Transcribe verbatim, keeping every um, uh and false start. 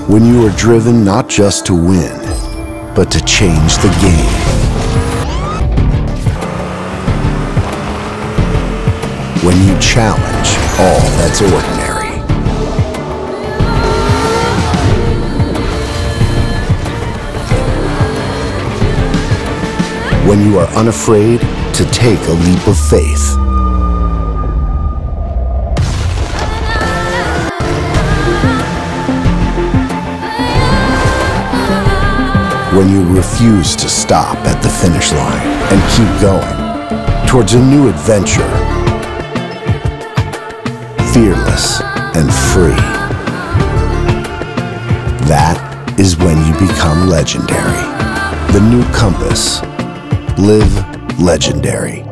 When you are driven not just to win, but to change the game. When you challenge all that's ordinary. When you are unafraid to take a leap of faith. When you refuse to stop at the finish line and keep going towards a new adventure, fearless and free. That is when you become legendary. The new Compass. Live legendary.